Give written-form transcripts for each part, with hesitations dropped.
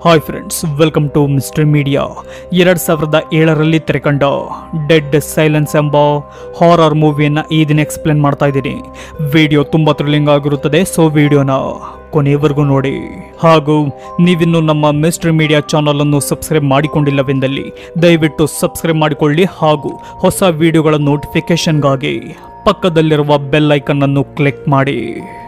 Hi friends, welcome to mister media. 2007ರಲ್ಲಿ ತೆರೆಕಂಡ dead silence ಎಂಬ ಹಾರರ್ ಮೂವಿಯನ್ನು ಈ ದಿನ ಎಕ್ಸ್ಪ್ಲೇನ್ ಮಾಡ್ತಾ ಇದ್ದೀನಿ. ವಿಡಿಯೋ ತುಂಬ ಥ್ರಿಲ್ಲಿಂಗ್ ಆಗಿರುತ್ತದೆ, ಸೊ ವಿಡಿಯೋನ ಕೊನೆಯವರೆಗೂ ನೋಡಿ. ಹಾಗೂ ನೀವಿನ್ನು ನಮ್ಮ ಮಿಸ್ಟರ್ ಮೀಡಿಯಾ ಚಾನಲ್ ಅನ್ನು ಸಬ್ಸ್ಕ್ರೈಬ್ ಮಾಡಿಕೊಂಡಿಲ್ಲವೆಂದಲ್ಲಿ ದಯವಿಟ್ಟು ಸಬ್ಸ್ಕ್ರೈಬ್ ಮಾಡಿಕೊಳ್ಳಿ. ಹಾಗೂ ಹೊಸ ವಿಡಿಯೋಗಳ ನೋಟಿಫಿಕೇಶನ್ಗಾಗಿ ಪಕ್ಕದಲ್ಲಿರುವ ಬೆಲ್ ಐಕನ್ ಅನ್ನು ಕ್ಲಿಕ್ ಮಾಡಿ.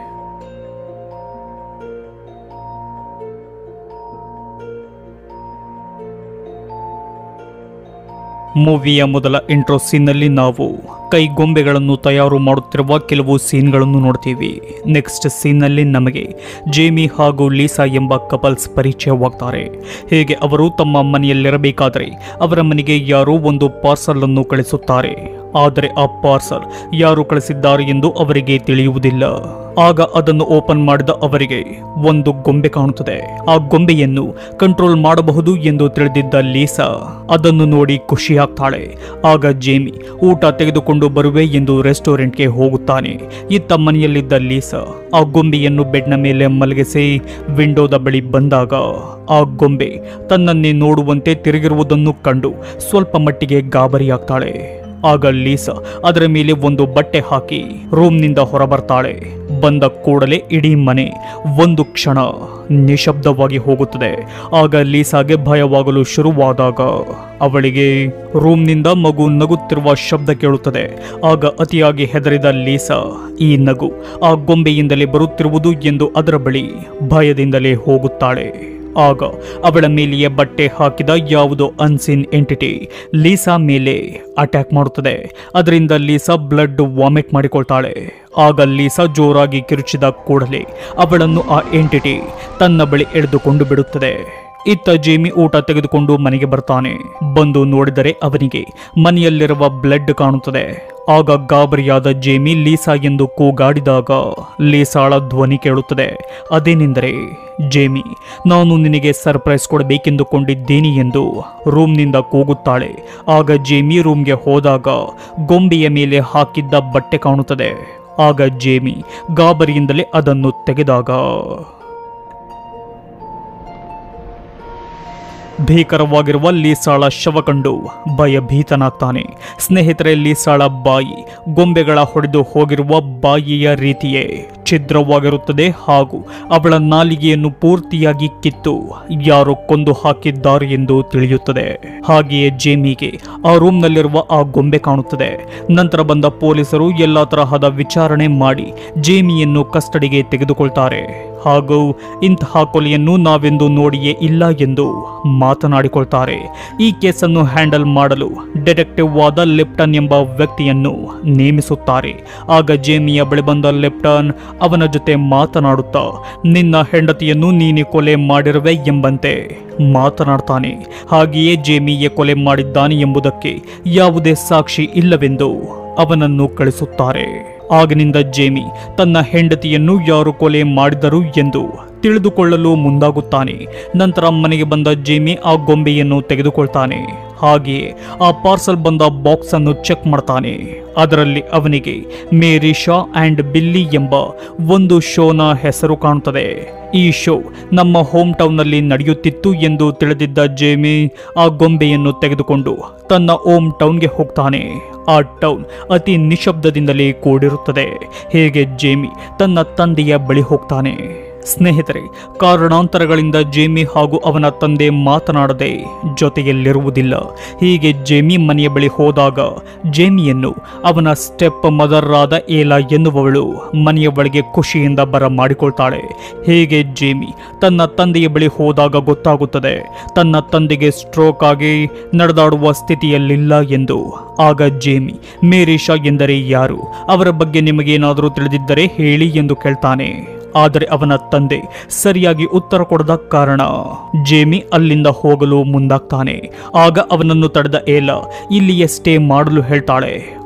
ಮೂವಿಯ ಮೊದಲ ಇಂಟ್ರೋ ಸೀನ್ನಲ್ಲಿ ನಾವು ಕೈಗೊಂಬೆಗಳನ್ನು ತಯಾರು ಮಾಡುತ್ತಿರುವ ಕೆಲವು ಸೀನ್ಗಳನ್ನು ನೋಡ್ತೀವಿ. ನೆಕ್ಸ್ಟ್ ಸೀನ್ನಲ್ಲಿ ನಮಗೆ ಜೇಮಿ ಹಾಗೂ ಲೀಸಾ ಎಂಬ ಕಪಲ್ಸ್ ಪರಿಚಯವಾಗ್ತಾರೆ. ಹೇಗೆ ಅವರು ತಮ್ಮ ಮನೆಯಲ್ಲಿರಬೇಕಾದರೆ ಅವರ ಮನೆಗೆ ಯಾರೋ ಒಂದು ಪಾರ್ಸಲ್ ಅನ್ನು ಕಳಿಸುತ್ತಾರೆ. ಆದರೆ ಆ ಪಾರ್ಸಲ್ ಯಾರು ಕಳಿಸಿದ್ದಾರೆ ಎಂದು ಅವರಿಗೆ ತಿಳಿಯುವುದಿಲ್ಲ. ಆಗ ಅದನ್ನು ಓಪನ್ ಮಾಡಿದ ಅವರಿಗೆ ಒಂದು ಗೊಂಬೆ ಕಾಣುತ್ತದೆ. ಆ ಗೊಂಬೆಯನ್ನು ಕಂಟ್ರೋಲ್ ಮಾಡಬಹುದು ಎಂದು ತಿಳಿದಿದ್ದ ಲೀಸಾ ಅದನ್ನು ನೋಡಿ ಖುಷಿಯಾಗ್ತಾಳೆ. ಆಗ ಜೇಮಿ ಊಟ ತೆಗೆದುಕೊಂಡು ಬರುವೆ ಎಂದು ರೆಸ್ಟೋರೆಂಟ್ಗೆ ಹೋಗುತ್ತಾನೆ. ಇತ್ತ ಮನೆಯಲ್ಲಿದ್ದ ಲೀಸಾ ಆ ಗೊಂಬೆಯನ್ನು ಬೆಡ್ನ ಮೇಲೆ ಮಲಗಿಸಿ ವಿಂಡೋದ ಬಳಿ ಬಂದಾಗ ಆ ಗೊಂಬೆ ತನ್ನನ್ನೇ ನೋಡುವಂತೆ ತಿರುಗಿರುವುದನ್ನು ಕಂಡು ಸ್ವಲ್ಪ ಮಟ್ಟಿಗೆ ಗಾಬರಿಯಾಗ್ತಾಳೆ. ಆಗ ಲೀಸಾ ಅದರ ಮೇಲೆ ಒಂದು ಬಟ್ಟೆ ಹಾಕಿ ರೂಮ್ನಿಂದ ಹೊರಬರ್ತಾಳೆ. ಬಂದ ಕೂಡಲೇ ಇಡೀ ಮನೆ ಒಂದು ಕ್ಷಣ ನಿಶಬ್ದವಾಗಿ ಹೋಗುತ್ತದೆ. ಆಗ ಲೀಸಾಗೆ ಭಯವಾಗಲು ಶುರುವಾದಾಗ ಅವಳಿಗೆ ರೂಮ್ನಿಂದ ಮಗು ನಗುತ್ತಿರುವ ಶಬ್ದ ಕೇಳುತ್ತದೆ. ಆಗ ಅತಿಯಾಗಿ ಹೆದರಿದ ಲೀಸಾ ಈ ನಗು ಆ ಗೊಂಬೆಯಿಂದಲೇ ಬರುತ್ತಿರುವುದು ಎಂದು ಅದರ ಬಳಿ ಭಯದಿಂದಲೇ ಹೋಗುತ್ತಾಳೆ. ಆಗ ಅವಳ ಮೇಲೆಯೇ ಬಟ್ಟೆ ಹಾಕಿದ ಯಾವುದೋ ಅನ್ಸೀನ್ ಎಂಟಿಟಿ ಲೀಸಾ ಮೇಲೆ ಅಟ್ಯಾಕ್ ಮಾಡುತ್ತದೆ. ಅದರಿಂದ ಲೀಸಾ ಬ್ಲಡ್ ವಾಮಿಟ್ ಮಾಡಿಕೊಳ್ತಾಳೆ. ಆಗ ಲೀಸಾ ಜೋರಾಗಿ ಕಿರುಚಿದ ಕೂಡಲೇ ಅವಳನ್ನು ಆ ಎಂಟಿಟಿ ತನ್ನ ಬಳಿ ಎಳೆದುಕೊಂಡು ಬಿಡುತ್ತದೆ. ಇತ್ತ ಜೇಮಿ ಊಟ ತೆಗೆದುಕೊಂಡು ಮನೆಗೆ ಬರ್ತಾನೆ. ಬಂದು ನೋಡಿದರೆ ಅವನಿಗೆ ಮನೆಯಲ್ಲಿರುವ ಬ್ಲಡ್ ಕಾಣುತ್ತದೆ. ಆಗ ಗಾಬರಿಯಾದ ಜೇಮಿ ಲೀಸಾ ಎಂದು ಕೂಗಾಡಿದಾಗ ಲೀಸಾಳ ಧ್ವನಿ ಕೇಳುತ್ತದೆ. ಅದೇನೆಂದರೆ, ಜೇಮಿ, ನಾನು ನಿನಗೆ ಸರ್ಪ್ರೈಸ್ ಕೊಡಬೇಕೆಂದುಕೊಂಡಿದ್ದೀನಿ ಎಂದು ರೂಮ್ನಿಂದ ಕೂಗುತ್ತಾಳೆ. ಆಗ ಜೇಮಿ ರೂಮ್ಗೆ ಹೋದಾಗ ಗೊಂಬೆಯ ಮೇಲೆ ಹಾಕಿದ್ದ ಬಟ್ಟೆ ಕಾಣುತ್ತದೆ. ಆಗ ಜೇಮಿ ಗಾಬರಿಯಿಂದಲೇ ಅದನ್ನು ತೆಗೆದಾಗ ಭೀಕರವಾಗಿರುವ ಲೀಸಾಳ ಶವ ಕಂಡು ಭಯಭೀತನಾಗ್ತಾನೆ. ಸ್ನೇಹಿತರೆ, ಲೀಸಾಳ ಬಾಯಿ ಗೊಂಬೆಗಳ ಹೊಡೆದು ಹೋಗಿರುವ ಬಾಯಿಯ ರೀತಿಯೇ ಛಿದ್ರವಾಗಿರುತ್ತದೆ. ಹಾಗೂ ಅವಳ ನಾಲಿಗೆಯನ್ನು ಪೂರ್ತಿಯಾಗಿ ಕಿತ್ತು ಯಾರೋ ಕೊಂದು ಹಾಕಿದ್ದಾರೆ ಎಂದು ತಿಳಿಯುತ್ತದೆ. ಹಾಗೆಯೇ ಜೇಮಿಗೆ ಆ ರೂಮ್ನಲ್ಲಿರುವ ಆ ಗೊಂಬೆ ಕಾಣುತ್ತದೆ. ನಂತರ ಬಂದ ಪೊಲೀಸರು ಎಲ್ಲ ತರಹದ ವಿಚಾರಣೆ ಮಾಡಿ ಜೇಮಿಯನ್ನು ಕಸ್ಟಡಿಗೆ ತೆಗೆದುಕೊಳ್ತಾರೆ. ಹಾಗೂ ಇಂತಹ ಕೊಲೆಯನ್ನು ನಾವೆಂದು ನೋಡಿಯೇ ಇಲ್ಲ ಎಂದು ಮಾತನಾಡಿಕೊಳ್ತಾರೆ. ಈ ಕೇಸನ್ನು ಹ್ಯಾಂಡಲ್ ಮಾಡಲು ಡಿಟೆಕ್ಟಿವ್ ಆದ ಲಿಪ್ಟನ್ ಎಂಬ ವ್ಯಕ್ತಿಯನ್ನು ನೇಮಿಸುತ್ತಾರೆ. ಆಗ ಜೇಮಿಯ ಬಳಿ ಬಂದ ಲಿಪ್ಟನ್ ಅವನ ಜೊತೆ ಮಾತನಾಡುತ್ತಾ ನಿನ್ನ ಹೆಂಡತಿಯನ್ನು ನೀನೆ ಕೊಲೆ ಮಾಡಿರುವೆ ಎಂಬಂತೆ ಮಾತನಾಡ್ತಾನೆ. ಹಾಗೆಯೇ ಜೇಮಿಯೇ ಕೊಲೆ ಮಾಡಿದ್ದಾನೆ ಎಂಬುದಕ್ಕೆ ಯಾವುದೇ ಸಾಕ್ಷಿ ಇಲ್ಲವೆಂದು ಅವನನ್ನು ಕಳಿಸುತ್ತಾರೆ. ಆಗಿನಿಂದ ಜೇಮಿ ತನ್ನ ಹೆಂಡತಿಯನ್ನು ಯಾರು ಕೊಲೆ ಮಾಡಿದರು ಎಂದು ತಿಳಿದುಕೊಳ್ಳಲು ಮುಂದಾಗುತ್ತಾನೆ. ನಂತರ ಮನೆಗೆ ಬಂದ ಜೇಮಿ ಆ ಗೊಂಬೆಯನ್ನು ತೆಗೆದುಕೊಳ್ತಾನೆ. ಹಾಗೆಯೇ ಆ ಪಾರ್ಸಲ್ ಬಂದ ಬಾಕ್ಸ್ ಅನ್ನು ಚೆಕ್ ಮಾಡ್ತಾನೆ. ಅದರಲ್ಲಿ ಅವನಿಗೆ ಮೇರಿ ಶಾ ಅಂಡ್ ಬಿಲ್ಲಿ ಎಂಬ ಒಂದು ಶೋನ ಹೆಸರು ಕಾಣುತ್ತದೆ. ಈ ಶೋ ನಮ್ಮ ಹೋಮ್ ಟೌನ್ನಲ್ಲಿ ನಡೆಯುತ್ತಿತ್ತು ಎಂದು ತಿಳಿದಿದ್ದ ಜೇಮಿ ಆ ಗೊಂಬೆಯನ್ನು ತೆಗೆದುಕೊಂಡು ತನ್ನ ಹೋಮ್ ಟೌನ್ಗೆ ಹೋಗ್ತಾನೆ. ಆ ಟೌನ್ ಅತಿ ನಿಶಬ್ದದಿಂದಲೇ ಕೂಡಿರುತ್ತದೆ. ಹೇಗೆ ಜೇಮಿ ತನ್ನ ತಂದೆಯ ಬಳಿ ಹೋಗ್ತಾನೆ. ಸ್ನೇಹಿತರೆ, ಕಾರಣಾಂತರಗಳಿಂದ ಜೇಮಿ ಹಾಗೂ ಅವನ ತಂದೆ ಮಾತನಾಡದೆ ಜೊತೆಯಲ್ಲಿರುವುದಿಲ್ಲ. ಹೀಗೆ ಜೇಮಿ ಮನೆಯ ಬಳಿ ಹೋದಾಗ ಜೇಮಿಯನ್ನು ಅವನ ಸ್ಟೆಪ್ ಮದರ್ ಆದ ಏಲಾ ಎನ್ನುವವಳು ಮನೆಯ ಒಳಗೆ ಖುಷಿಯಿಂದ ಬರಮಾಡಿಕೊಳ್ತಾಳೆ. ಹೀಗೆ ಜೇಮಿ ತನ್ನ ತಂದೆಯ ಬಳಿ ಹೋದಾಗ ಗೊತ್ತಾಗುತ್ತದೆ ತನ್ನ ತಂದೆಗೆ ಸ್ಟ್ರೋಕ್ ಆಗಿ ನಡೆದಾಡುವ ಸ್ಥಿತಿಯಲ್ಲಿಲ್ಲ ಎಂದು. ಆಗ ಜೇಮಿ ಮೇರಿ ಶಾ ಎಂದರೆ ಯಾರು, ಅವರ ಬಗ್ಗೆ ನಿಮಗೇನಾದರೂ ತಿಳಿದಿದ್ದರೆ ಹೇಳಿ ಎಂದು ಕೇಳ್ತಾನೆ. ಆದರೆ ಅವನ ತಂದೆ ಸರಿಯಾಗಿ ಉತ್ತರ ಕೊಡದ ಕಾರಣ ಜೇಮಿ ಅಲ್ಲಿಂದ ಹೋಗಲು ಮುಂದಾಗ್ತಾನೆ. ಆಗ ಅವನನ್ನು ತಡೆದ ಏಲಾ ಇಲ್ಲಿಯೇ ಸ್ಟೇ ಮಾಡಲು ಹೇಳ್ತಾಳೆ.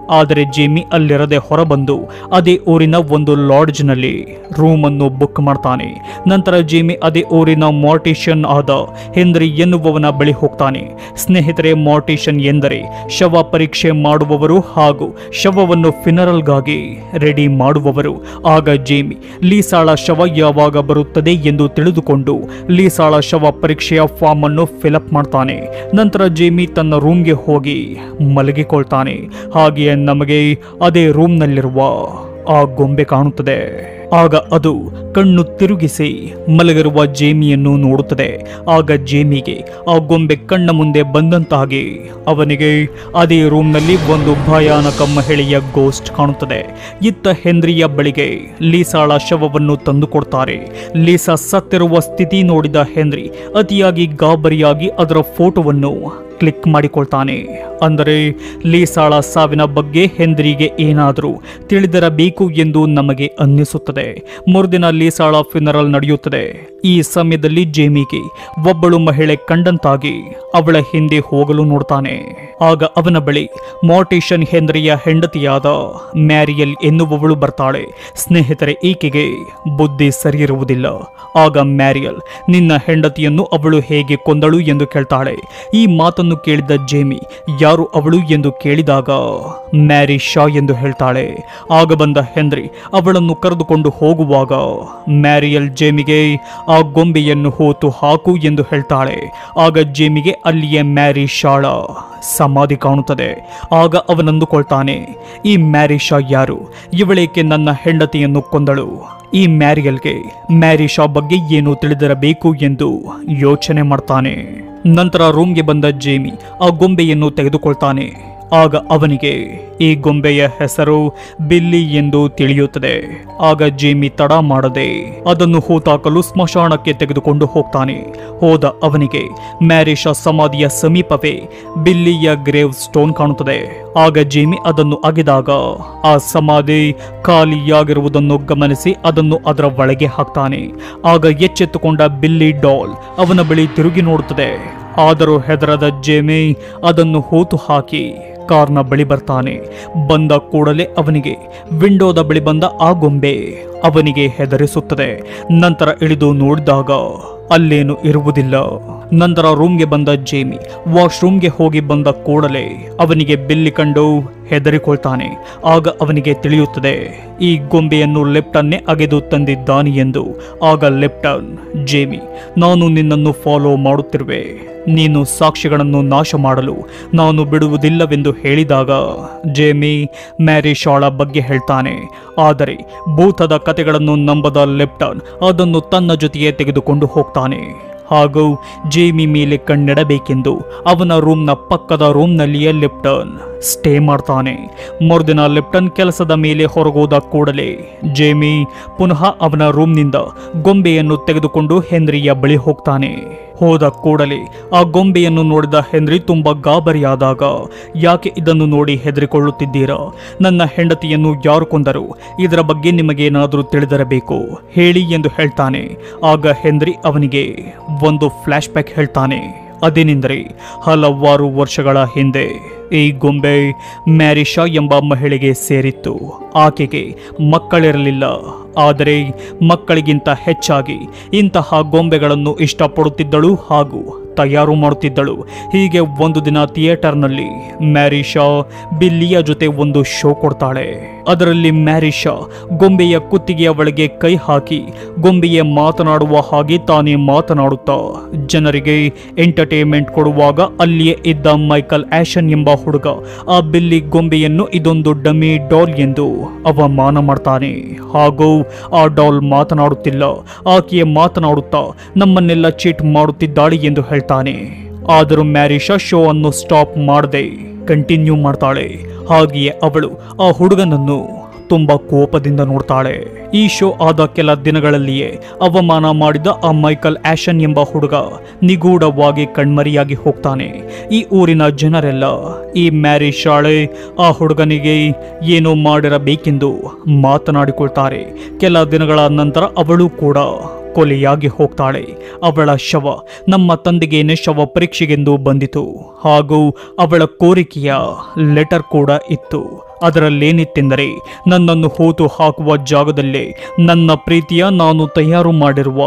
ಆದರೆ ಜೇಮಿ ಅಲ್ಲಿರದೆ ಹೊರಬಂದು ಅದೇ ಊರಿನ ಒಂದು ಲಾಡ್ಜ್ನಲ್ಲಿ ರೂಮ್ ಅನ್ನು ಬುಕ್ ಮಾಡ್ತಾನೆ. ನಂತರ ಜೇಮಿ ಅದೇ ಊರಿನ ಮಾರ್ಟಿಷಿಯನ್ ಆದ ಹೆನ್ರಿ ಎನ್ನುವವನ ಬಳಿ ಹೋಗ್ತಾನೆ. ಸ್ನೇಹಿತರೆ, ಮಾರ್ಟಿಷಿಯನ್ ಎಂದರೆ ಶವ ಪರೀಕ್ಷೆ ಮಾಡುವವರು ಹಾಗೂ ಶವವನ್ನು ಫಿನರಲ್ಗಾಗಿ ರೆಡಿ ಮಾಡುವವರು. ಆಗ ಜೇಮಿ ಲೀಸಾಳ ಶವ ಯಾವಾಗ ಬರುತ್ತದೆ ಎಂದು ತಿಳಿದುಕೊಂಡು ಲೀಸಾಳ ಶವ ಪರೀಕ್ಷೆಯ ಫಾರ್ಮ್ ಅನ್ನು ಫಿಲಪ್ ಮಾಡ್ತಾನೆ. ನಂತರ ಜೇಮಿ ತನ್ನ ರೂಮ್ಗೆ ಹೋಗಿ ಮಲಗಿಕೊಳ್ತಾನೆ. ಹಾಗೆಯೇ ನಮಗೆ ಅದೇ ರೂಮ್ನಲ್ಲಿರುವ ಆ ಗೊಂಬೆ ಕಾಣುತ್ತದೆ. ಆಗ ಅದು ಕಣ್ಣು ತಿರುಗಿಸಿ ಮಲಗಿರುವ ಜೇಮಿಯನ್ನು ನೋಡುತ್ತದೆ. ಆಗ ಜೇಮಿಗೆ ಆ ಗೊಂಬೆ ಕಣ್ಣ ಮುಂದೆ ಬಂದಂತಾಗಿ ಅವನಿಗೆ ಅದೇ ರೂಮ್ನಲ್ಲಿ ಒಂದು ಭಯಾನಕ ಮಹಿಳೆಯ ಗೋಸ್ಟ್ ಕಾಣುತ್ತದೆ. ಇತ್ತ ಹೆನ್ರಿಯ ಬಳಿಗೆ ಲೀಸಾಳ ಶವವನ್ನು ತಂದುಕೊಡ್ತಾರೆ. ಲೀಸಾ ಸತ್ತಿರುವ ಸ್ಥಿತಿ ನೋಡಿದ ಹೆನ್ರಿ ಅತಿಯಾಗಿ ಗಾಬರಿಯಾಗಿ ಅದರ ಫೋಟೋವನ್ನು ಕ್ಲಿಕ್ ಮಾಡಿಕೊಳ್ತಾನೆ. ಅಂದರೆ ಲೀಸಾಳ ಸಾವಿನ ಬಗ್ಗೆ ಹೆನ್ರಿಗೆ ಏನಾದರೂ ತಿಳಿದಿರಬೇಕು ಎಂದು ನಮಗೆ ಅನ್ನಿಸುತ್ತದೆ. ಮರುದಿನ ಲೀಸಾಳ ಫಿನರಲ್ ನಡೆಯುತ್ತದೆ. ಈ ಸಮಯದಲ್ಲಿ ಜೇಮಿಗೆ ಒಬ್ಬಳು ಮಹಿಳೆ ಕಂಡಂತಾಗಿ ಅವಳ ಹಿಂದೆ ಹೋಗಲು ನೋಡ್ತಾನೆ. ಆಗ ಅವನ ಬಳಿ ಮಾರ್ಟಿಷಿಯನ್ ಹೆನ್ರಿಯ ಹೆಂಡತಿಯಾದ ಮ್ಯಾರಿಯಲ್ ಎನ್ನುವವಳು ಬರ್ತಾಳೆ. ಸ್ನೇಹಿತರೆ, ಈಕೆಗೆ ಬುದ್ಧಿ ಸರಿಯಿರುವುದಿಲ್ಲ. ಆಗ ಮ್ಯಾರಿಯಲ್ ನಿನ್ನ ಹೆಂಡತಿಯನ್ನು ಅವಳು ಹೇಗೆ ಕೊಂದಳು ಎಂದು ಕೇಳ್ತಾಳೆ. ಈ ಮಾತನ್ನು ಕೇಳಿದ ಜೇಮಿ ಯಾರು ಅವಳು ಎಂದು ಕೇಳಿದಾಗ ಮ್ಯಾರಿ ಶಾ ಎಂದು ಹೇಳ್ತಾಳೆ. ಆಗ ಬಂದ ಹೆನ್ರಿ ಅವಳನ್ನು ಕರೆದುಕೊಂಡು ಹೋಗುವಾಗ ಮ್ಯಾರಿಯಲ್ ಜೇಮಿಗೆ ಆ ಗೊಂಬೆಯನ್ನು ಹೂತು ಹಾಕು ಎಂದು ಹೇಳ್ತಾಳೆ. ಆಗ ಜೇಮಿಗೆ ಅಲ್ಲಿಯೇ ಮ್ಯಾರಿ ಶಾಳ ಸಮಾಧಿ ಕಾಣುತ್ತದೆ. ಆಗ ಅವನಂದುಕೊಳ್ತಾನೆ, ಈ ಮ್ಯಾರಿ ಶಾ ಯಾರು? ಇವಳೇಕೆ ನನ್ನ ಹೆಂಡತಿಯನ್ನು ಕೊಂದಳು? ಈ ಮ್ಯಾರಿಯಲ್ಗೆ ಮ್ಯಾರಿ ಶಾ ಬಗ್ಗೆ ಏನು ತಿಳಿದಿರಬೇಕು ಎಂದು ಯೋಚನೆ ಮಾಡ್ತಾನೆ. ನಂತರ ರೂಮ್ಗೆ ಬಂದ ಜೇಮಿ ಆ ಗೊಂಬೆಯನ್ನು ತೆಗೆದುಕೊಳ್ತಾನೆ. ಆಗ ಅವನಿಗೆ ಈ ಗೊಂಬೆಯ ಹೆಸರು ಬಿಲ್ಲಿ ಎಂದು ತಿಳಿಯುತ್ತದೆ. ಆಗ ಜೇಮಿ ತಡ ಮಾಡದೆ ಅದನ್ನು ಹೂತಾಕಲು ಸ್ಮಶಾನಕ್ಕೆ ತೆಗೆದುಕೊಂಡು ಹೋಗ್ತಾನೆ. ಹೋದ ಅವನಿಗೆ ಮ್ಯಾರಿಷಾ ಸಮಾಧಿಯ ಸಮೀಪವೇ ಬಿಲ್ಲಿಯ ಗ್ರೇವ್ ಸ್ಟೋನ್ ಕಾಣುತ್ತದೆ. ಆಗ ಜೇಮಿ ಅದನ್ನು ಅಗೆದಾಗ ಆ ಸಮಾಧಿ ಖಾಲಿಯಾಗಿರುವುದನ್ನು ಗಮನಿಸಿ ಅದನ್ನು ಅದರ ಒಳಗೆ ಹಾಕ್ತಾನೆ. ಆಗ ಎಚ್ಚೆತ್ತುಕೊಂಡ ಬಿಲ್ಲಿ ಡಾಲ್ ಅವನ ಬಳಿ ತಿರುಗಿ ನೋಡುತ್ತದೆ. ಆದರೂ ಹೆದರದ ಜೇಮಿ ಅದನ್ನು ಹೂತು ಹಾಕಿ ಕಾರ್ನ ಬಳಿ ಬರ್ತಾನೆ. ಬಂದ ಕೂಡಲೇ ಅವನಿಗೆ ವಿಂಡೋದ ಬಳಿ ಬಂದ ಆ ಗೊಂಬೆ ಅವನಿಗೆ ಹೆದರಿಸುತ್ತದೆ. ನಂತರ ಇಳಿದು ನೋಡಿದಾಗ ಅಲ್ಲೇನು ಇರುವುದಿಲ್ಲ. ನಂತರ ರೂಮ್ಗೆ ಬಂದ ಜೇಮಿ ವಾಶ್ರೂಮ್ಗೆ ಹೋಗಿ ಬಂದ ಕೂಡಲೇ ಅವನಿಗೆ ಬಿಲ್ಲಿ ಕಂಡು ಹೆದರಿಕೊಳ್ತಾನೆ. ಆಗ ಅವನಿಗೆ ತಿಳಿಯುತ್ತದೆ ಈ ಗೊಂಬೆಯನ್ನು ಲೆಪ್ಟನ್ನೇ ಅಗೆದು ತಂದಿದ್ದಾನೆ ಎಂದು. ಆಗ ಲೆಪ್ಟನ್, ಜೇಮಿ, ನಾನು ನಿನ್ನನ್ನು ಫಾಲೋ ಮಾಡುತ್ತಿರುವೆ. ನೀನು ಸಾಕ್ಷಿಗಳನ್ನು ನಾಶ ಮಾಡಲು ನಾನು ಬಿಡುವುದಿಲ್ಲವೆಂದು ಹೇಳಿದಾಗ ಜೇಮಿ ಮ್ಯಾರಿ ಶಾಳ ಬಗ್ಗೆ ಹೇಳ್ತಾನೆ. ಆದರೆ ಭೂತದ ಕಥೆಗಳನ್ನು ನಂಬದ ಲೆಪ್ಟನ್ ಅದನ್ನು ತನ್ನ ಜೊತೆಗೆ ತೆಗೆದುಕೊಂಡು ಹೋಗ್ತಾನೆ. ಹಾಗೂ ಜೇಮಿ ಮೇಲೆ ಕಣ್ಣಿಡಬೇಕೆಂದು ಅವನ ರೂಮ್ನ ಪಕ್ಕದ ರೂಮ್ನಲ್ಲಿಯೇ ಲೆಪ್ಟನ್ ಸ್ಟೇ ಮಾಡ್ತಾನೆ. ಮರುದಿನ ಲೆಪ್ಟನ್ ಕೆಲಸದ ಮೇಲೆ ಹೊರಗೋದ ಕೂಡಲೇ ಜೇಮಿ ಪುನಃ ಅವನ ರೂಮ್ನಿಂದ ಗೊಂಬೆಯನ್ನು ತೆಗೆದುಕೊಂಡು ಹೆನ್ರಿಯ ಬಳಿ ಹೋಗ್ತಾನೆ. ಹೋದ ಕೂಡಲೇ ಆ ಗೊಂಬೆಯನ್ನು ನೋಡಿದ ಹೆನ್ರಿ ತುಂಬಾ ಗಾಬರಿಯಾದಾಗ, ಯಾಕೆ ಇದನ್ನು ನೋಡಿ ಹೆದರಿಕೊಳ್ಳುತ್ತಿದ್ದೀರಾ? ನನ್ನ ಹೆಂಡತಿಯನ್ನು ಯಾರು ಕೊಂದರು? ಇದರ ಬಗ್ಗೆ ನಿಮಗೇನಾದರೂ ತಿಳಿದಿರಬೇಕು ಹೇಳಿ ಎಂದು ಹೇಳ್ತಾನೆ. ಆಗ ಹೆನ್ರಿ ಅವನಿಗೆ ಒಂದು ಫ್ಲಾಶ್ ಬ್ಯಾಕ್ ಹೇಳ್ತಾನೆ. ಅದೇನೆಂದರೆ ಹಲವಾರು ವರ್ಷಗಳ ಹಿಂದೆ ಈ ಗೊಂಬೆ ಮ್ಯಾರಿಷಾ ಎಂಬ ಮಹಿಳೆಗೆ ಸೇರಿತ್ತು. ಆಕೆಗೆ ಮಕ್ಕಳಿರಲಿಲ್ಲ. ಆದರೆ ಮಕ್ಕಳಿಗಿಂತ ಹೆಚ್ಚಾಗಿ ಇಂತಹ ಗೊಂಬೆಗಳನ್ನು ಇಷ್ಟಪಡುತ್ತಿದ್ದಳು ಹಾಗೂ ತಯಾರು ಮಾಡುತ್ತಿದ್ದಳು. ಹೀಗೆ ಒಂದು ದಿನ ಥಿಯೇಟರ್ನಲ್ಲಿ ಮ್ಯಾರಿಷಾ ಬಿಲ್ಲಿಯ ಜೊತೆ ಒಂದು ಶೋ ಕೊಡ್ತಾಳೆ. ಅದರಲ್ಲಿ ಮ್ಯಾರಿಷಾ ಗೊಂಬೆಯ ಕುತ್ತಿಗೆಯ ಒಳಗೆ ಕೈ ಹಾಕಿ ಗೊಂಬೆಯ ಮಾತನಾಡುವ ಹಾಗೆ ತಾನೇ ಮಾತನಾಡುತ್ತಾ ಜನರಿಗೆ ಎಂಟರ್ಟೈನ್ಮೆಂಟ್ ಕೊಡುವಾಗ ಅಲ್ಲಿಯೇ ಇದ್ದ ಮೈಕಲ್ ಆಶನ್ ಎಂಬ ಹುಡುಗ ಆ ಬಿಲ್ಲಿ ಗೊಂಬೆಯನ್ನು ಇದೊಂದು ಡಮ್ಮಿ ಡಾಲ್ ಎಂದು ಅವಮಾನ ಮಾಡ್ತಾನೆ. ಹಾಗೂ ಆ ಡಾಲ್ ಮಾತನಾಡುತ್ತಿಲ್ಲ, ಆಕೆಯ ಮಾತನಾಡುತ್ತಾ ನಮ್ಮನ್ನೆಲ್ಲ ಚೀಟ್ ಮಾಡುತ್ತಿದ್ದಾಳೆ ಎಂದು ಹೇಳ್ತಾನೆ. ಆದರೂ ಮ್ಯಾರಿಷಾ ಶೋ ಅನ್ನು ಸ್ಟಾಪ್ ಮಾಡದೆ ಕಂಟಿನ್ಯೂ ಮಾಡ್ತಾಳೆ. ಹಾಗೆಯೇ ಅವಳು ಆ ಹುಡುಗನನ್ನು ತುಂಬಾ ಕೋಪದಿಂದ ನೋಡ್ತಾಳೆ. ಈ ಶೋ ಆದ ಕೆಲ ದಿನಗಳಲ್ಲಿಯೇ ಅವಮಾನ ಮಾಡಿದ ಆ ಮೈಕಲ್ ಆಶನ್ ಎಂಬ ಹುಡುಗ ನಿಗೂಢವಾಗಿ ಕಣ್ಮರಿಯಾಗಿ ಹೋಗ್ತಾನೆ. ಈ ಊರಿನ ಜನರೆಲ್ಲ ಈ ಮ್ಯಾರಿಷಾಳೆ ಆ ಹುಡುಗನಿಗೆ ಏನೋ ಮಾಡಿರಬೇಕೆಂದು ಮಾತನಾಡಿಕೊಳ್ತಾರೆ. ಕೆಲ ದಿನಗಳ ನಂತರ ಅವಳು ಕೂಡ ಕೊಲೆಯಾಗಿ ಹೋಗ್ತಾಳೆ. ಅವಳ ಶವ ನಮ್ಮ ತಂದೆಗೇನೆ ಶವ ಪರೀಕ್ಷೆಗೆಂದು ಬಂದಿತು. ಹಾಗೂ ಅವಳ ಕೋರಿಕೆಯ ಲೆಟರ್ ಕೂಡ ಇತ್ತು. ಅದರಲ್ಲೇನಿತ್ತೆಂದರೆ ನನ್ನನ್ನು ಹೂತು ಹಾಕುವ ಜಾಗದಲ್ಲೇ ನನ್ನ ಪ್ರೀತಿಯ ನಾನು ತಯಾರು ಮಾಡಿರುವ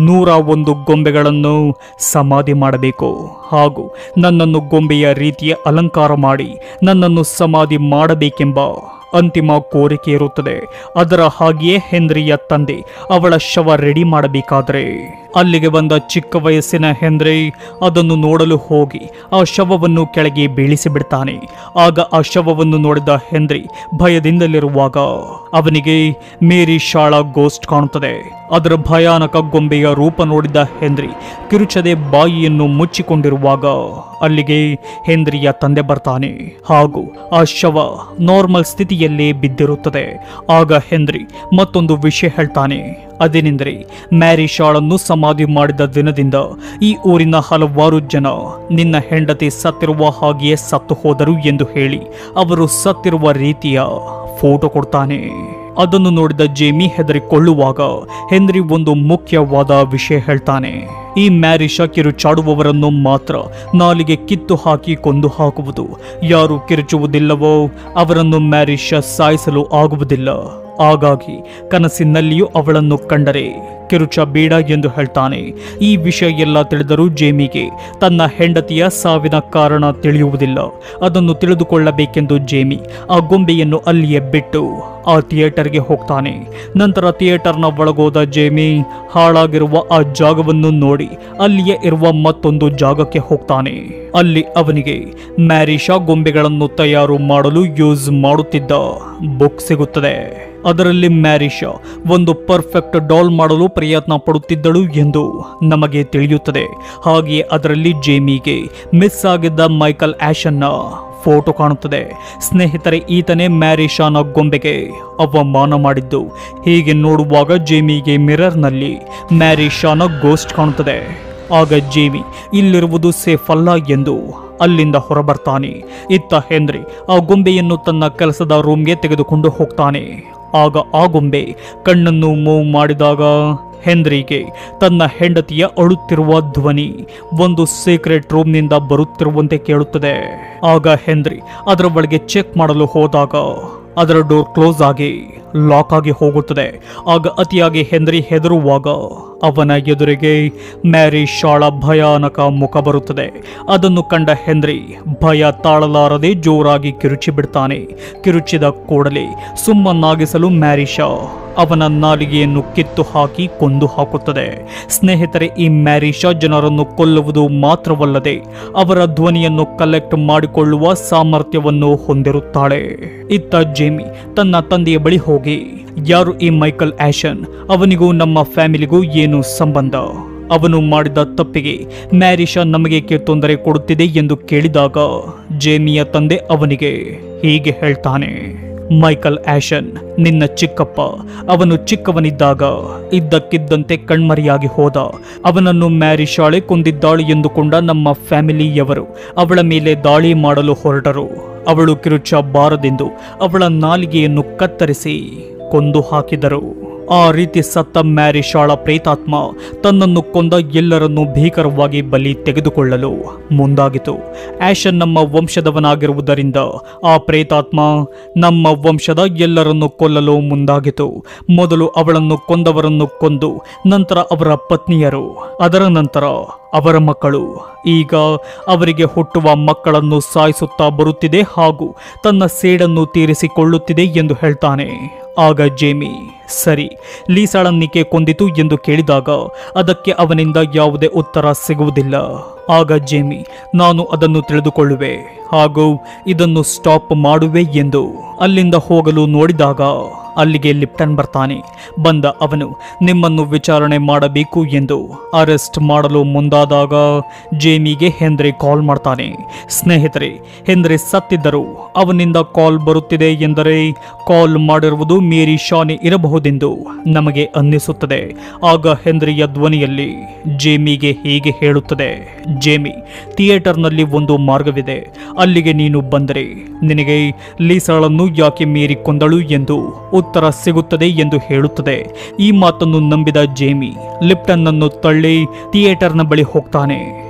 101 ಗೊಂಬೆಗಳನ್ನು ಸಮಾಧಿ ಮಾಡಬೇಕು ಹಾಗೂ ನನ್ನನ್ನು ಗೊಂಬೆಯ ರೀತಿಯ ಅಲಂಕಾರ ಮಾಡಿ ನನ್ನನ್ನು ಸಮಾಧಿ ಮಾಡಬೇಕೆಂಬ ಅಂತಿಮ ಕೋರಿಕೆ ಇರುತ್ತದೆ. ಅದರ ಹಾಗೆಯೇ ಹೆನ್ರಿಯ ತಂದೆ ಅವಳ ಶವ ರೆಡಿ ಮಾಡಬೇಕಾದರೆ ಅಲ್ಲಿಗೆ ಬಂದ ಚಿಕ್ಕ ವಯಸ್ಸಿನ ಹೆನ್ರಿ ಅದನ್ನು ನೋಡಲು ಹೋಗಿ ಆ ಶವವನ್ನು ಕೆಳಗೆ ಬೀಳಿಸಿ ಬಿಡ್ತಾನೆ. ಆಗ ಆ ಶವವನ್ನು ನೋಡಿದ ಹೆನ್ರಿ ಭಯದಿಂದಲಿರುವಾಗ ಅವನಿಗೆ ಮೇರಿ ಶಾಳ ಗೋಸ್ಟ್ ಕಾಣುತ್ತದೆ. ಅದರ ಭಯಾನಕ ಗೊಂಬೆಯ ರೂಪ ನೋಡಿದ ಹೆನ್ರಿ ಕಿರುಚದೆ ಬಾಯಿಯನ್ನು ಮುಚ್ಚಿಕೊಂಡಿರುವಾಗ ಅಲ್ಲಿಗೆ ಹೆನ್ರಿಯ ತಂದೆ ಬರ್ತಾನೆ ಹಾಗೂ ಆ ಶವ ನಾರ್ಮಲ್ ಸ್ಥಿತಿಯಲ್ಲೇ ಬಿದ್ದಿರುತ್ತದೆ. ಆಗ ಹೆನ್ರಿ ಮತ್ತೊಂದು ವಿಷಯ ಹೇಳ್ತಾನೆ. ಅದೇನೆಂದರೆ ಮ್ಯಾರಿ ಶಾಳನ್ನು ಸಮಾಧಿ ಮಾಡಿದ ದಿನದಿಂದ ಈ ಊರಿನ ಹಲವಾರು ಜನ ನಿನ್ನ ಹೆಂಡತಿ ಸತ್ತಿರುವ ಹಾಗೆಯೇ ಸತ್ತು ಹೋದರು ಎಂದು ಹೇಳಿ ಅವರು ಸತ್ತಿರುವ ರೀತಿಯ ಫೋಟೋ ಕೊಡ್ತಾನೆ. ಅದನ್ನು ನೋಡಿದ ಜೇಮಿ ಹೆದರಿಕೊಳ್ಳುವಾಗ ಹೆನ್ರಿ ಒಂದು ಮುಖ್ಯವಾದ ವಿಷಯ ಹೇಳ್ತಾನೆ. ಈ ಮ್ಯಾರಿಷಾ ಕಿರುಚಾಡುವವರನ್ನು ಮಾತ್ರ ನಾಲಿಗೆ ಕಿತ್ತು ಹಾಕಿ ಕೊಂದು ಹಾಕುವುದು. ಯಾರು ಕಿರುಚುವುದಿಲ್ಲವೋ ಅವರನ್ನು ಮ್ಯಾರಿಷಾ ಸಾಯಿಸಲು ಆಗುವುದಿಲ್ಲ. ಹಾಗಾಗಿ ಕನಸಿನಲ್ಲಿಯೂ ಅವಳನ್ನು ಕಂಡರೆ ಕಿರುಚಬೇಡ ಎಂದು ಹೇಳ್ತಾನೆ. ಈ ವಿಷಯ ಎಲ್ಲ ತಿಳಿದರೂ ಜೇಮಿಗೆ ತನ್ನ ಹೆಂಡತಿಯ ಸಾವಿನ ಕಾರಣ ತಿಳಿಯುವುದಿಲ್ಲ. ಅದನ್ನು ತಿಳಿದುಕೊಳ್ಳಬೇಕೆಂದು ಜೇಮಿ ಆ ಗೊಂಬೆಯನ್ನು ಅಲ್ಲಿಯೇ ಬಿಟ್ಟು ಆ ಥಿಯೇಟರ್ಗೆ ಹೋಗ್ತಾನೆ. ನಂತರ ಥಿಯೇಟರ್ನ ಒಳಗೋದ ಜೇಮಿ ಹಾಳಾಗಿರುವ ಆ ಜಾಗವನ್ನು ನೋಡಿ ಅಲ್ಲಿಯೇ ಇರುವ ಮತ್ತೊಂದು ಜಾಗಕ್ಕೆ ಹೋಗ್ತಾನೆ. ಅಲ್ಲಿ ಅವನಿಗೆ ಮ್ಯಾರಿಷಾ ಗೊಂಬೆಗಳನ್ನು ತಯಾರು ಮಾಡಲು ಯೂಸ್ ಮಾಡುತ್ತಿದ್ದ ಬುಕ್ ಸಿಗುತ್ತದೆ. ಅದರಲ್ಲಿ ಮ್ಯಾರಿಷಾ ಒಂದು ಪರ್ಫೆಕ್ಟ್ ಡಾಲ್ ಮಾಡಲು ಪ್ರಯತ್ನ ಪಡುತ್ತಿದ್ದಳು ಎಂದು ನಮಗೆ ತಿಳಿಯುತ್ತದೆ. ಹಾಗೆಯೇ ಅದರಲ್ಲಿ ಜೇಮಿಗೆ ಮಿಸ್ ಆಗಿದ್ದ ಮೈಕಲ್ ಆಶನ್ನ ಫೋಟೋ ಕಾಣುತ್ತದೆ. ಸ್ನೇಹಿತರೆ, ಈತನೇ ಮ್ಯಾರಿಷಾನ ಗೊಂಬೆಗೆ ಅವಮಾನ ಮಾಡಿದ್ದು. ಹೀಗೆ ನೋಡುವಾಗ ಜೇಮಿಗೆ ಮಿರರ್ನಲ್ಲಿ ಮ್ಯಾರಿಷಾನ ಗೋಸ್ಟ್ ಕಾಣುತ್ತದೆ. ಆಗ ಜೇಮಿ ಇಲ್ಲಿರುವುದು ಸೇಫ್ ಅಲ್ಲ ಎಂದು ಅಲ್ಲಿಂದ ಹೊರಬರ್ತಾನೆ. ಇತ್ತ ಹೆನ್ರಿ ಆ ಗೊಂಬೆಯನ್ನು ತನ್ನ ಕೆಲಸದ ರೂಮ್ಗೆ ತೆಗೆದುಕೊಂಡು ಹೋಗ್ತಾನೆ. ಆಗ ಆ ಗೊಂಬೆ ಕಣ್ಣನ್ನು ಮೂವ್ ಮಾಡಿದಾಗ ಹೆನ್ರಿಗೆ ತನ್ನ ಹೆಂಡತಿಯ ಅಳುತ್ತಿರುವ ಧ್ವನಿ ಒಂದು ಸೀಕ್ರೆಟ್ ರೂಮ್ನಿಂದ ಬರುತ್ತಿರುವಂತೆ ಕೇಳುತ್ತದೆ. ಆಗ ಹೆನ್ರಿ ಅದರ ಒಳಗೆ ಚೆಕ್ ಮಾಡಲು ಹೋದಾಗ ಅದರ ಡೋರ್ ಕ್ಲೋಸ್ ಆಗಿ ಲಾಕ್ ಆಗಿ ಹೋಗುತ್ತದೆ. ಆಗ ಅತಿಯಾಗಿ ಹೆನ್ರಿ ಹೆದರುವಾಗ ಅವನ ಎದುರಿಗೆ ಮ್ಯಾರಿ ಶಾಳ ಭಯಾನಕ ಮುಖ ಬರುತ್ತದೆ. ಅದನ್ನು ಕಂಡ ಹೆನ್ರಿ ಭಯ ತಾಳಲಾರದೆ ಜೋರಾಗಿ ಕಿರುಚಿ ಬಿಡ್ತಾನೆ. ಕಿರುಚಿದ ಕೂಡಲೇ ಸುಮ್ಮನಾಗಿಸಲು ಮ್ಯಾರಿಷಾ ಅವನ ನಾಲಿಗೆಯನ್ನು ಕಿತ್ತು ಹಾಕಿ ಕೊಂದು ಹಾಕುತ್ತದೆ. ಸ್ನೇಹಿತರೆ, ಈ ಮ್ಯಾರಿಷಾ ಜನರನ್ನು ಕೊಲ್ಲುವುದು ಮಾತ್ರವಲ್ಲದೆ ಅವರ ಧ್ವನಿಯನ್ನು ಕಲೆಕ್ಟ್ ಮಾಡಿಕೊಳ್ಳುವ ಸಾಮರ್ಥ್ಯವನ್ನು ಹೊಂದಿರುತ್ತಾಳೆ. ಇತ್ತ ಜೇಮಿ ತನ್ನ ತಂದೆಯ ಬಳಿ ಹೋಗಿ, ಯಾರು ಈ ಮೈಕಲ್ ಆಶನ್? ಅವನಿಗೂ ನಮ್ಮ ಫ್ಯಾಮಿಲಿಗೂ ಏನು ಸಂಬಂಧ? ಅವನು ಮಾಡಿದ ತಪ್ಪಿಗೆ ಮ್ಯಾರಿಷಾ ನಮಗೇಕೆ ತೊಂದರೆ ಕೊಡುತ್ತಿದೆ ಎಂದು ಕೇಳಿದಾಗ ಜೇಮಿಯ ತಂದೆ ಅವನಿಗೆ ಹೀಗೆ ಹೇಳ್ತಾನೆ. ಮೈಕಲ್ ಆಶನ್ ನಿನ್ನ ಚಿಕ್ಕಪ್ಪ. ಅವನು ಚಿಕ್ಕವನಿದ್ದಾಗ ಇದ್ದಕ್ಕಿದ್ದಂತೆ ಕಣ್ಮರೆಯಾಗಿ ಹೋದ. ಅವನನ್ನು ಮ್ಯಾರಿಷಾಳೆ ಕೊಂದಿದ್ದಾಳೆ ಎಂದುಕೊಂಡ ನಮ್ಮ ಫ್ಯಾಮಿಲಿಯವರು ಅವಳ ಮೇಲೆ ದಾಳಿ ಮಾಡಲು ಹೊರಟರು. ಅವಳು ಕಿರುಚಬಾರದೆಂದು ಅವಳ ನಾಲಿಗೆಯನ್ನು ಕತ್ತರಿಸಿ ಕೊಂದು ಹಾಕಿದರು. ಆ ರೀತಿ ಸತ್ತ ಮ್ಯಾರಿಷಾಳ ಪ್ರೇತಾತ್ಮ ತನ್ನನ್ನು ಕೊಂದ ಎಲ್ಲರನ್ನೂ ಭೀಕರವಾಗಿ ಬಲಿ ತೆಗೆದುಕೊಳ್ಳಲು ಮುಂದಾಗಿತು. ಆಶನ್ ನಮ್ಮ ವಂಶದವನಾಗಿರುವುದರಿಂದ ಆ ಪ್ರೇತಾತ್ಮ ನಮ್ಮ ವಂಶದ ಎಲ್ಲರನ್ನು ಕೊಲ್ಲಲು ಮುಂದಾಗಿತು. ಮೊದಲು ಅವಳನ್ನು ಕೊಂದವರನ್ನು ಕೊಂದು ನಂತರ ಅವರ ಪತ್ನಿಯರು, ಅದರ ನಂತರ ಅವರ ಮಕ್ಕಳು. ಈಗ ಅವರಿಗೆ ಹುಟ್ಟುವ ಮಕ್ಕಳನ್ನು ಸಾಯಿಸುತ್ತಾ ಬರುತ್ತಿದೆ ಹಾಗೂ ತನ್ನ ಸೇಡನ್ನು ತೀರಿಸಿಕೊಳ್ಳುತ್ತಿದೆ ಎಂದು ಹೇಳ್ತಾನೆ. ಆಗ ಜೇಮಿ, ಸರಿ, ಲೀಸಾಳನ್ನಿಕೆ ಕೊಂದಿತು ಎಂದು ಕೇಳಿದಾಗ ಅದಕ್ಕೆ ಅವನಿಂದ ಯಾವುದೇ ಉತ್ತರ ಸಿಗುವುದಿಲ್ಲ. ಆಗ ಜೇಮಿ, ನಾನು ಅದನ್ನು ತಿಳಿದುಕೊಳ್ಳುವೆ ಹಾಗೂ ಇದನ್ನು ಸ್ಟಾಪ್ ಮಾಡುವೆ ಎಂದು ಅಲ್ಲಿಂದ ಹೋಗಲು ನೋಡಿದಾಗ ಅಲ್ಲಿಗೆ ಲಿಪ್ಟನ್ ಬರ್ತಾನೆ. ಬಂದ ಅವನು ನಿಮ್ಮನ್ನು ವಿಚಾರಣೆ ಮಾಡಬೇಕು ಎಂದು ಅರೆಸ್ಟ್ ಮಾಡಲು ಮುಂದಾದಾಗ ಜೇಮಿಗೆ ಹೆನ್ರಿ ಕಾಲ್ ಮಾಡ್ತಾನೆ. ಸ್ನೇಹಿತರೆ, ಹೆನ್ರಿ ಸತ್ತಿದ್ದರು ಅವನಿಂದ ಕಾಲ್ ಬರುತ್ತಿದೆ ಎಂದರೆ ಕಾಲ್ ಮಾಡಿರುವುದು ಮೇರಿ ಶಾನೆ ಇರಬಹುದೆಂದು ನಮಗೆ ಅನ್ನಿಸುತ್ತದೆ. ಆಗ ಹೆನ್ರಿಯ ಧ್ವನಿಯಲ್ಲಿ ಜೇಮಿಗೆ ಹೀಗೆ ಹೇಳುತ್ತದೆ. ಜೇಮಿ, ಥಿಯೇಟರ್ನಲ್ಲಿ ಒಂದು ಮಾರ್ಗವಿದೆ. ಅಲ್ಲಿಗೆ ನೀನು ಬಂದರೆ ನಿನಗೆ ಲೀಸಾಳನ್ನು ಯಾಕೆ ಮೇರಿ ಕೊಂದಳು ಎಂದು ಉತ್ತರ ಸಿಗುತ್ತದೆ ಎಂದು ಹೇಳುತ್ತದೆ. ಈ ಮಾತನ್ನು ನಂಬಿದ ಜೇಮಿ ಲಿಪ್ಟನ್ ಅನ್ನು ತಳ್ಳಿ ಥಿಯೇಟರ್ನ ಬಳಿ ಹೋಗ್ತಾನೆ.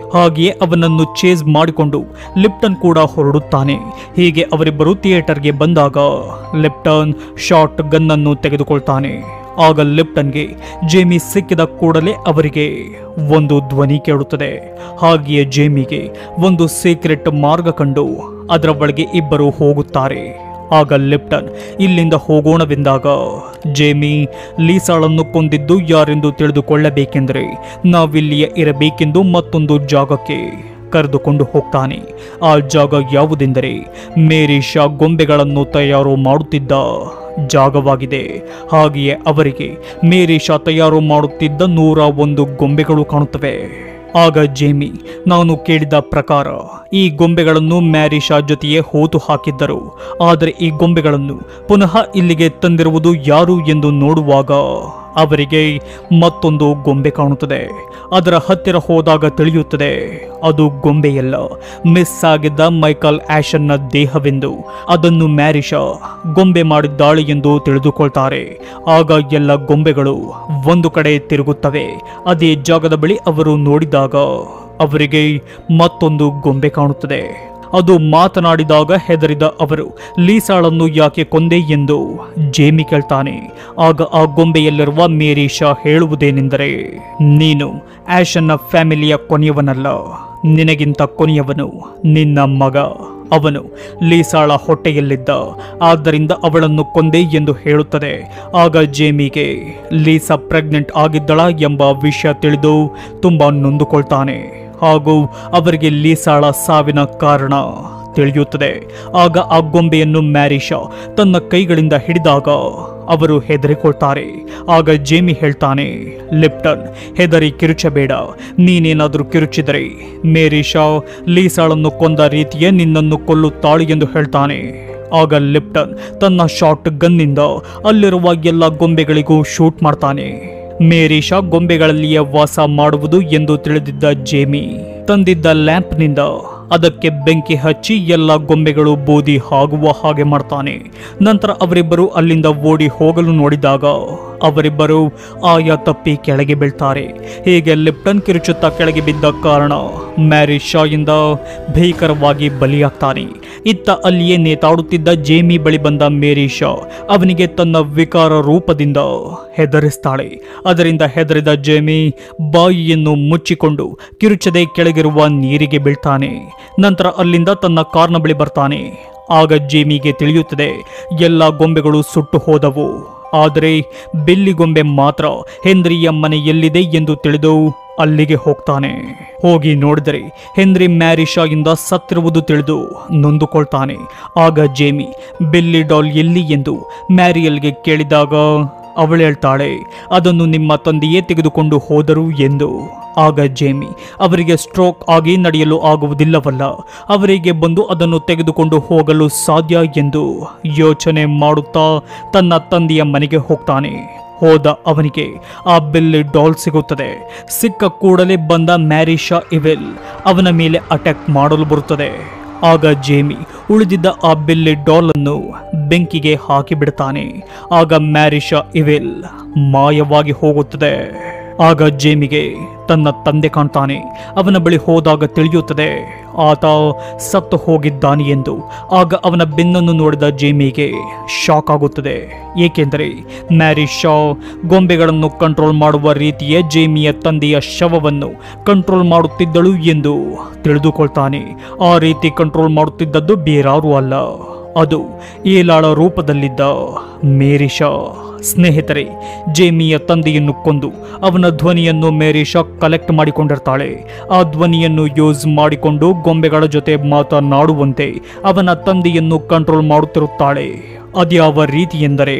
ಹಾಗೆಯೇ ಅವನನ್ನು ಚೇಸ್ ಮಾಡಿಕೊಂಡು ಲಿಪ್ಟನ್ ಕೂಡ ಹೊರಡುತ್ತಾನೆ. ಹೀಗೆ ಅವರಿಬ್ಬರು ಥಿಯೇಟರ್ಗೆ ಬಂದಾಗ ಲಿಪ್ಟನ್ ಶಾರ್ಟ್ ಗನ್ ಅನ್ನು ತೆಗೆದುಕೊಳ್ತಾನೆ. ಆಗ ಲಿಪ್ಟನ್ಗೆ ಜೇಮಿ ಸಿಕ್ಕಿದ ಕೂಡಲೇ ಅವರಿಗೆ ಒಂದು ಧ್ವನಿ ಕೇಳುತ್ತದೆ. ಹಾಗೆಯೇ ಜೇಮಿಗೆ ಒಂದು ಸೀಕ್ರೆಟ್ ಮಾರ್ಗ ಕಂಡು ಅದರ ಒಳಗೆ ಇಬ್ಬರು ಹೋಗುತ್ತಾರೆ. ಆಗ ಲಿಪ್ಟನ್ ಇಲ್ಲಿಂದ ಹೋಗೋಣವೆಂದಾಗ ಜೇಮಿ ಲೀಸಾಳನ್ನು ಕೊಂದಿದ್ದು ಯಾರೆಂದು ತಿಳಿದುಕೊಳ್ಳಬೇಕೆಂದರೆ ನಾವಿಲ್ಲಿಯೇ ಇರಬೇಕೆಂದು ಮತ್ತೊಂದು ಜಾಗಕ್ಕೆ ಕರೆದುಕೊಂಡು ಹೋಗ್ತಾನೆ. ಆ ಜಾಗ ಯಾವುದೆಂದರೆ ಮೇರಿಷಾ ಗೊಂಬೆಗಳನ್ನು ತಯಾರು ಮಾಡುತ್ತಿದ್ದ ಜಾಗವಾಗಿದೆ. ಹಾಗೆಯೇ ಅವರಿಗೆ ಮೇರಿಷಾ ತಯಾರು ಮಾಡುತ್ತಿದ್ದ 101 ಗೊಂಬೆಗಳು ಕಾಣುತ್ತವೆ. ಆಗ ಜೇಮಿ, ನಾನು ಕೇಳಿದ ಪ್ರಕಾರ ಈ ಗೊಂಬೆಗಳನ್ನು ಮ್ಯಾರಿಷಾ ಜೊತೆಯೇ ಹೂತು ಹಾಕಿದ್ದರು. ಆದರೆ ಈ ಗೊಂಬೆಗಳನ್ನು ಪುನಃ ಇಲ್ಲಿಗೆ ತಂದಿರುವುದು ಯಾರು ಎಂದು ನೋಡುವಾಗ ಅವರಿಗೆ ಮತ್ತೊಂದು ಗೊಂಬೆ ಕಾಣುತ್ತದೆ. ಅದರ ಹತ್ತಿರ ಹೋದಾಗ ತಿಳಿಯುತ್ತದೆ ಅದು ಗೊಂಬೆಯಲ್ಲ, ಮಿಸ್ ಆಗಿದ್ದ ಮೈಕಲ್ ಆಶನ್ನ ದೇಹವೆಂದು. ಅದನ್ನು ಮ್ಯಾರಿಷಾ ಗೊಂಬೆ ಮಾಡಿದ್ದಾಳೆ ಎಂದು ತಿಳಿದುಕೊಳ್ತಾರೆ. ಆಗ ಎಲ್ಲ ಗೊಂಬೆಗಳು ಒಂದು ಕಡೆ ತಿರುಗುತ್ತವೆ. ಅದೇ ಜಾಗದ ಬಳಿ ಅವರು ನೋಡಿದಾಗ ಅವರಿಗೆ ಮತ್ತೊಂದು ಗೊಂಬೆ ಕಾಣುತ್ತದೆ. ಅದು ಮಾತನಾಡಿದಾಗ ಹೆದರಿದ ಅವರು ಲೀಸಾಳನ್ನು ಯಾಕೆ ಕೊಂದೆ ಎಂದು ಜೇಮಿ ಕೇಳ್ತಾನೆ. ಆಗ ಆ ಗೊಂಬೆಯಲ್ಲಿರುವ ಮೇರಿಷಾ ಹೇಳುವುದೇನೆಂದರೆ, ನೀನು ಆಶನ್ನ ಫ್ಯಾಮಿಲಿಯ ಕೊನೆಯವನಲ್ಲ, ನಿನಗಿಂತ ಕೊನೆಯವನು ನಿನ್ನ ಮಗ. ಅವನು ಲೀಸಾಳ ಹೊಟ್ಟೆಯಲ್ಲಿದ್ದ, ಆದ್ದರಿಂದ ಅವಳನ್ನು ಕೊಂದೆ ಎಂದು ಹೇಳುತ್ತದೆ. ಆಗ ಜೇಮಿಗೆ ಲೀಸಾ ಪ್ರೆಗ್ನೆಂಟ್ ಆಗಿದ್ದಳ ಎಂಬ ವಿಷಯ ತಿಳಿದು ತುಂಬಾ ನೊಂದುಕೊಳ್ತಾನೆ. ಹಾಗೂ ಅವರಿಗೆ ಲೀಸಾಳ ಸಾವಿನ ಕಾರಣ ತಿಳಿಯುತ್ತದೆ. ಆಗ ಆ ಗೊಂಬೆಯನ್ನು ಮ್ಯಾರಿಷಾ ತನ್ನ ಕೈಗಳಿಂದ ಹಿಡಿದಾಗ ಅವರು ಹೆದರಿಕೊಳ್ತಾರೆ. ಆಗ ಜೇಮಿ ಹೇಳ್ತಾನೆ, ಲಿಪ್ಟನ್, ಹೆದರಿ ಕಿರುಚಬೇಡ. ನೀನೇನಾದರೂ ಕಿರುಚಿದರೆ ಮೇರಿಷಾ ಲೀಸಾಳನ್ನು ಕೊಂದ ರೀತಿಯೇ ನಿನ್ನನ್ನು ಕೊಲ್ಲುತ್ತಾಳೆ ಎಂದು ಹೇಳ್ತಾನೆ. ಆಗ ಲಿಪ್ಟನ್ ತನ್ನ ಶಾರ್ಟ್ ಗನ್ನಿಂದ ಅಲ್ಲಿರುವ ಎಲ್ಲ ಗೊಂಬೆಗಳಿಗೂ ಶೂಟ್ ಮಾಡ್ತಾನೆ. ಮೇರಿಷಾ ಗೊಂಬೆಗಳಲ್ಲಿಯೇ ವಾಸ ಮಾಡುವುದು ಎಂದು ತಿಳಿದಿದ್ದ ಜೇಮಿ ತಂದಿದ್ದ ಲ್ಯಾಂಪ್ನಿಂದ ಅದಕ್ಕೆ ಬೆಂಕಿ ಹಚ್ಚಿ ಎಲ್ಲ ಗೊಂಬೆಗಳು ಬೂದಿ ಆಗುವ ಹಾಗೆ ಮಾಡ್ತಾನೆ. ನಂತರ ಅವರಿಬ್ಬರು ಅಲ್ಲಿಂದ ಓಡಿ ಹೋಗಲು ನೋಡಿದಾಗ ಅವರಿಬ್ಬರು ಆಯ ತಪ್ಪಿ ಕೆಳಗೆ ಬೀಳ್ತಾರೆ. ಹೀಗೆ ಲಿಪ್ಟನ್ ಕಿರುಚುತ್ತಾ ಕೆಳಗೆ ಬಿದ್ದ ಕಾರಣ ಮ್ಯಾರಿಷಾಯಿಂದ ಭೀಕರವಾಗಿ ಬಲಿಯಾಗ್ತಾನೆ. ಇತ್ತ ಅಲ್ಲಿಯೇ ನೇತಾಡುತ್ತಿದ್ದ ಜೇಮಿ ಬಳಿ ಬಂದ ಮೇರಿಷಾ ಅವನಿಗೆ ತನ್ನ ವಿಕಾರ ರೂಪದಿಂದ ಹೆದರಿಸ್ತಾಳೆ. ಅದರಿಂದ ಹೆದರಿದ ಜೇಮಿ ಬಾಯಿಯನ್ನು ಮುಚ್ಚಿಕೊಂಡು ಕಿರುಚದೆ ಕೆಳಗಿರುವ ನೀರಿಗೆ ಬೀಳ್ತಾನೆ. ನಂತರ ಅಲ್ಲಿಂದ ತನ್ನ ಕಾರ್ನ ಬಳಿ ಬರ್ತಾನೆ. ಆಗ ಜೇಮಿಗೆ ತಿಳಿಯುತ್ತದೆ ಎಲ್ಲ ಗೊಂಬೆಗಳು ಸುಟ್ಟು ಹೋದವು. ಆದರೆ ಬೆಲ್ಲಿ ಗೊಂಬೆ ಮಾತ್ರ ಹೆನ್ರಿಯ ಮನೆಯಲ್ಲಿದೆ ಎಂದು ತಿಳಿದು ಅಲ್ಲಿಗೆ ಹೋಗ್ತಾನೆ. ಹೋಗಿ ನೋಡಿದರೆ ಹೆನ್ರಿ ಮ್ಯಾರಿಷಾಯಿಂದ ಸತ್ತಿರುವುದು ತಿಳಿದು ನೊಂದುಕೊಳ್ತಾನೆ. ಆಗ ಜೇಮಿ ಬೆಲ್ಲಿ ಡಾಲ್ ಎಲ್ಲಿ ಎಂದು ಮ್ಯಾರಿಯಲ್ಗೆ ಕೇಳಿದಾಗ ಅವಳು ಹೇಳ್ತಾಳೆ, ಅದನ್ನು ನಿಮ್ಮ ತಂದೆಯೇ ತೆಗೆದುಕೊಂಡು ಹೋದರು ಎಂದು. ಆಗ ಜೇಮಿ ಅವರಿಗೆ ಸ್ಟ್ರೋಕ್ ಆಗಿ ನಡೆಯಲು ಆಗುವುದಿಲ್ಲವಲ್ಲ, ಅವರಿಗೆ ಬಂದು ಅದನ್ನು ತೆಗೆದುಕೊಂಡು ಹೋಗಲು ಸಾಧ್ಯ ಎಂದು ಯೋಚನೆ ಮಾಡುತ್ತಾ ತನ್ನ ತಂದೆಯ ಮನೆಗೆ ಹೋಗ್ತಾನೆ. ಹೋದ ಅವನಿಗೆ ಆ ಬೆಲ್ಲಿ ಡಾಲ್ ಸಿಗುತ್ತದೆ. ಸಿಕ್ಕ ಕೂಡಲೇ ಬಂದ ಮ್ಯಾರಿಷಾ ಇವೆಲ್ ಅವನ ಮೇಲೆ ಅಟ್ಯಾಕ್ ಮಾಡಲು ಬರುತ್ತದೆ. ಆಗ ಜೇಮಿ ಉಳಿದಿದ್ದ ಆ ಬೆಲ್ಲಿ ಡಾಲ್ ಅನ್ನು ಬೆಂಕಿಗೆ ಹಾಕಿ ಬಿಡ್ತಾನೆ. ಆಗ ಮ್ಯಾರಿಷಾ ಇವೆಲ್ ಮಾಯವಾಗಿ ಹೋಗುತ್ತದೆ. ಆಗ ಜೇಮಿಗೆ ತನ್ನ ತಂದೆ ಕಾಣ್ತಾನೆ. ಅವನ ಬಳಿ ಹೋದಾಗ ತಿಳಿಯುತ್ತದೆ ಆತ ಸತ್ತು ಹೋಗಿದ್ದಾನೆ ಎಂದು. ಆಗ ಅವನ ಬೆನ್ನನ್ನು ನೋಡಿದ ಜೇಮಿಗೆ ಶಾಕ್ ಆಗುತ್ತದೆ. ಏಕೆಂದರೆ ಮ್ಯಾರಿಷಾ ಗೊಂಬೆಗಳನ್ನು ಕಂಟ್ರೋಲ್ ಮಾಡುವ ರೀತಿಯೇ ಜೇಮಿಯ ತಂದೆಯ ಶವವನ್ನು ಕಂಟ್ರೋಲ್ ಮಾಡುತ್ತಿದ್ದಳು ಎಂದು ತಿಳಿದುಕೊಳ್ತಾನೆ. ಆ ರೀತಿ ಕಂಟ್ರೋಲ್ ಮಾಡುತ್ತಿದ್ದದ್ದು ಬೇರಾರೂ ಅಲ್ಲ, ಅದು ಏಲಾಳ ರೂಪದಲ್ಲಿದ್ದ ಮೇರಿಷಾ. ಸ್ನೇಹಿತರೆ, ಜೇಮಿಯ ತಂದೆಯನ್ನು ಕೊಂದು ಅವನ ಧ್ವನಿಯನ್ನು ಮೇರಿಷಾ ಕಲೆಕ್ಟ್ ಮಾಡಿಕೊಂಡಿರ್ತಾಳೆ. ಆ ಧ್ವನಿಯನ್ನು ಯೂಸ್ ಮಾಡಿಕೊಂಡು ಗೊಂಬೆಗಳ ಜೊತೆ ಮಾತನಾಡುವಂತೆ ಅವನ ತಂದೆಯನ್ನು ಕಂಟ್ರೋಲ್ ಮಾಡುತ್ತಿರುತ್ತಾಳೆ. ಅದ್ಯಾವ ರೀತಿ ಎಂದರೆ,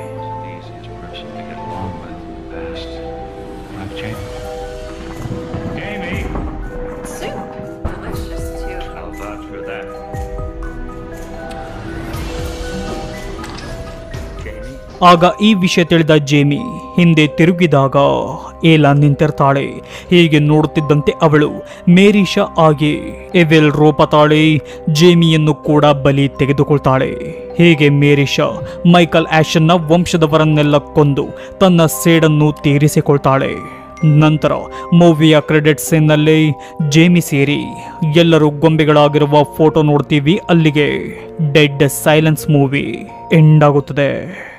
ಆಗ ಈ ವಿಷಯ ತಿಳಿದ ಜೇಮಿ ಹಿಂದೆ ತಿರುಗಿದಾಗ ಏಲಾ ನಿಂತಿರ್ತಾಳೆ. ಹೀಗೆ ನೋಡುತ್ತಿದ್ದಂತೆ ಅವಳು ಮೇರಿಷಾ ಆಗಿ ಎವೆಲ್ ರೂಪ ತಾಳಿ ಜೇಮಿಯನ್ನು ಕೂಡ ಬಲಿ ತೆಗೆದುಕೊಳ್ತಾಳೆ. ಹೀಗೆ ಮೇರಿಷಾ ಮೈಕಲ್ ಆಶನ್ನ ವಂಶದವರನ್ನೆಲ್ಲ ಕೊಂದು ತನ್ನ ಸೇಡನ್ನು ತೀರಿಸಿಕೊಳ್ತಾಳೆ. ನಂತರ ಮೂವಿಯ ಕ್ರೆಡಿಟ್ ಸೀನ್ನಲ್ಲಿ ಜೇಮಿ ಸೇರಿ ಎಲ್ಲರೂ ಗೊಂಬೆಗಳಾಗಿರುವ ಫೋಟೋ ನೋಡ್ತೀವಿ. ಅಲ್ಲಿಗೆ ಡೆಡ್ ಸೈಲೆನ್ಸ್ ಮೂವಿ ಎಂಡ್ ಆಗುತ್ತದೆ.